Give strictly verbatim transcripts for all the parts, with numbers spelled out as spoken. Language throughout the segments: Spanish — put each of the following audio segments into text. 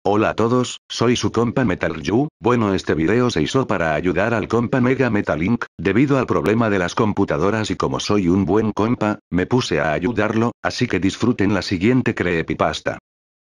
Hola a todos, soy su compa Metal Yu. Bueno, este video se hizo para ayudar al compa Mega Metalink, debido al problema de las computadoras y como soy un buen compa, me puse a ayudarlo, así que disfruten la siguiente creepypasta.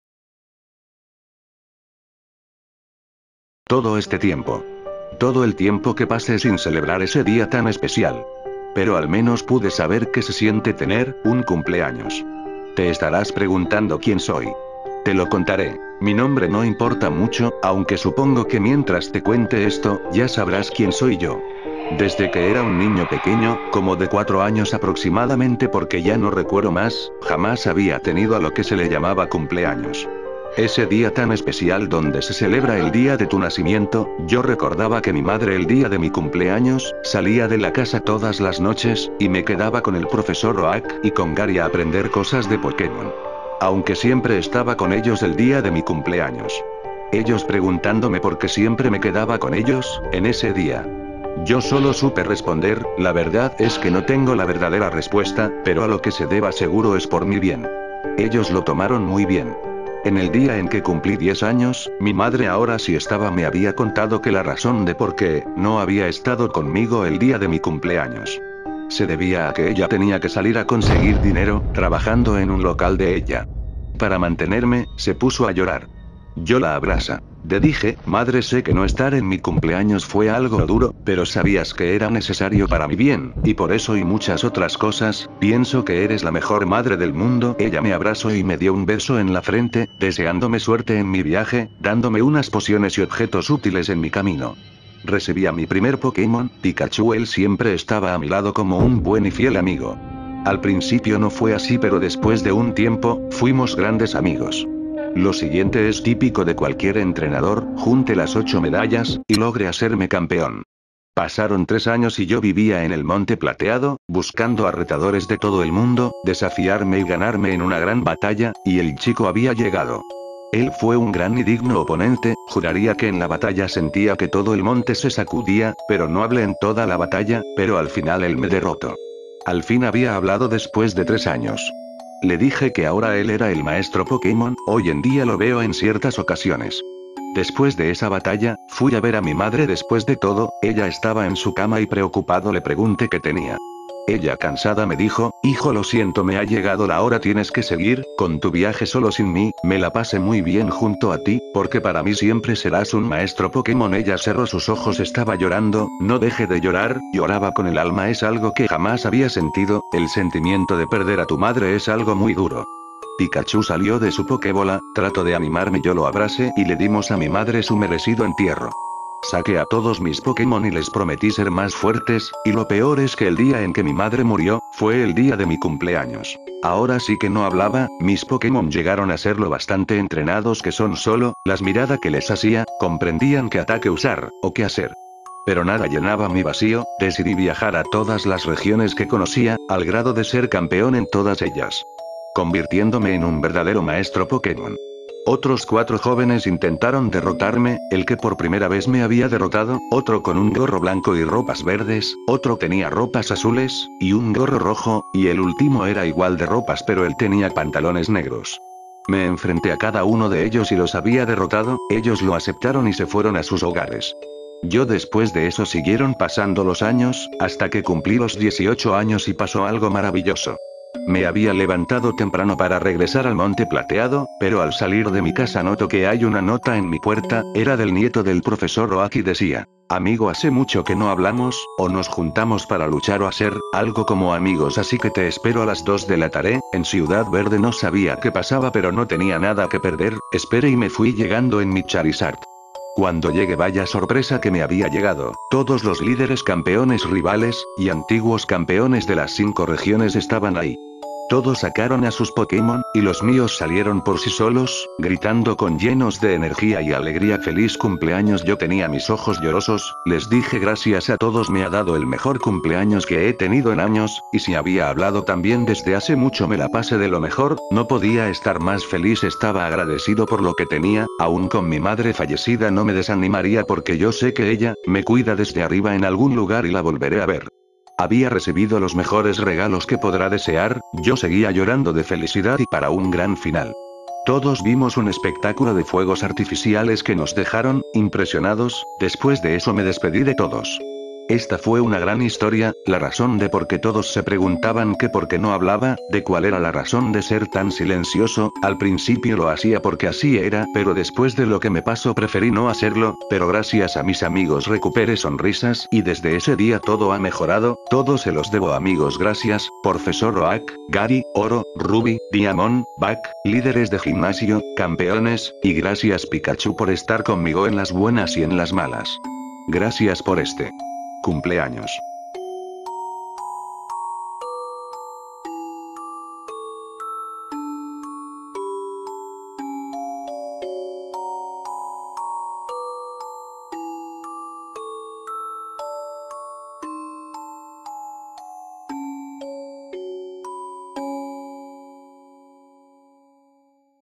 Todo este tiempo. Todo el tiempo que pasé sin celebrar ese día tan especial. Pero al menos pude saber qué se siente tener un cumpleaños. Te estarás preguntando quién soy. Te lo contaré. Mi nombre no importa mucho, aunque supongo que mientras te cuente esto, ya sabrás quién soy yo. Desde que era un niño pequeño, como de cuatro años aproximadamente porque ya no recuerdo más, jamás había tenido a lo que se le llamaba cumpleaños. Ese día tan especial donde se celebra el día de tu nacimiento, yo recordaba que mi madre el día de mi cumpleaños, salía de la casa todas las noches, y me quedaba con el profesor Oak y con Gary a aprender cosas de Pokémon. Aunque siempre estaba con ellos el día de mi cumpleaños. Ellos preguntándome por qué siempre me quedaba con ellos, en ese día. Yo solo supe responder, la verdad es que no tengo la verdadera respuesta, pero a lo que se deba seguro es por mi bien. Ellos lo tomaron muy bien. En el día en que cumplí diez años, mi madre ahora sí estaba me había contado que la razón de por qué no había estado conmigo el día de mi cumpleaños se debía a que ella tenía que salir a conseguir dinero, trabajando en un local de ella. Para mantenerme, se puso a llorar. Yo la abraza. Le dije, madre, sé que no estar en mi cumpleaños fue algo duro, pero sabías que era necesario para mi bien, y por eso y muchas otras cosas, pienso que eres la mejor madre del mundo. Ella me abrazó y me dio un beso en la frente, deseándome suerte en mi viaje, dándome unas pociones y objetos útiles en mi camino. Recibí a mi primer Pokémon, Pikachu. Él siempre estaba a mi lado como un buen y fiel amigo. Al principio no fue así, pero después de un tiempo, fuimos grandes amigos. Lo siguiente es típico de cualquier entrenador, junte las ocho medallas, y logre hacerme campeón. Pasaron tres años y yo vivía en el Monte Plateado, buscando a retadores de todo el mundo, desafiarme y ganarme en una gran batalla, y el chico había llegado. Él fue un gran y digno oponente, juraría que en la batalla sentía que todo el monte se sacudía, pero no hablé en toda la batalla, pero al final él me derrotó. Al fin había hablado después de tres años. Le dije que ahora él era el maestro Pokémon, hoy en día lo veo en ciertas ocasiones. Después de esa batalla, fui a ver a mi madre después de todo, ella estaba en su cama y preocupado le pregunté qué tenía. Ella cansada me dijo, hijo, lo siento, me ha llegado la hora, tienes que seguir con tu viaje solo sin mí, me la pasé muy bien junto a ti, porque para mí siempre serás un maestro Pokémon. Ella cerró sus ojos, estaba llorando, no deje de llorar, lloraba con el alma, es algo que jamás había sentido, el sentimiento de perder a tu madre es algo muy duro. Pikachu salió de su Pokébola, trató de animarme, yo lo abracé y le dimos a mi madre su merecido entierro. Saqué a todos mis Pokémon y les prometí ser más fuertes, y lo peor es que el día en que mi madre murió, fue el día de mi cumpleaños. Ahora sí que no hablaba, mis Pokémon llegaron a ser lo bastante entrenados que son, solo las miradas que les hacía, comprendían qué ataque usar, o qué hacer. Pero nada llenaba mi vacío, decidí viajar a todas las regiones que conocía, al grado de ser campeón en todas ellas. Convirtiéndome en un verdadero maestro Pokémon. Otros cuatro jóvenes intentaron derrotarme, el que por primera vez me había derrotado, otro con un gorro blanco y ropas verdes, otro tenía ropas azules, y un gorro rojo, y el último era igual de ropas pero él tenía pantalones negros. Me enfrenté a cada uno de ellos y los había derrotado, ellos lo aceptaron y se fueron a sus hogares. Yo después de eso siguieron pasando los años, hasta que cumplí los dieciocho años y pasó algo maravilloso. Me había levantado temprano para regresar al Monte Plateado, pero al salir de mi casa noto que hay una nota en mi puerta, era del nieto del profesor Oak y decía, amigo, hace mucho que no hablamos, o nos juntamos para luchar o hacer algo como amigos, así que te espero a las dos de la tarde, en Ciudad Verde. No sabía qué pasaba pero no tenía nada que perder, esperé y me fui llegando en mi Charizard. Cuando llegué, vaya sorpresa que me había llegado, todos los líderes, campeones rivales, y antiguos campeones de las cinco regiones estaban ahí. Todos sacaron a sus Pokémon, y los míos salieron por sí solos, gritando con llenos de energía y alegría, feliz cumpleaños. Yo tenía mis ojos llorosos, les dije gracias a todos, me ha dado el mejor cumpleaños que he tenido en años, y si había hablado también desde hace mucho, me la pasé de lo mejor, no podía estar más feliz, estaba agradecido por lo que tenía, aún con mi madre fallecida no me desanimaría porque yo sé que ella, me cuida desde arriba en algún lugar y la volveré a ver. Había recibido los mejores regalos que podrá desear, yo seguía llorando de felicidad y para un gran final. Todos vimos un espectáculo de fuegos artificiales que nos dejaron impresionados. Después de eso me despedí de todos. Esta fue una gran historia, la razón de por qué todos se preguntaban que por qué no hablaba, de cuál era la razón de ser tan silencioso. Al principio lo hacía porque así era, pero después de lo que me pasó preferí no hacerlo, pero gracias a mis amigos recuperé sonrisas y desde ese día todo ha mejorado. Todo se los debo, amigos. Gracias, Profesor Oak, Gary, Oro, Ruby, Diamond, Buck, líderes de gimnasio, campeones, y gracias Pikachu por estar conmigo en las buenas y en las malas. Gracias por este cumpleaños.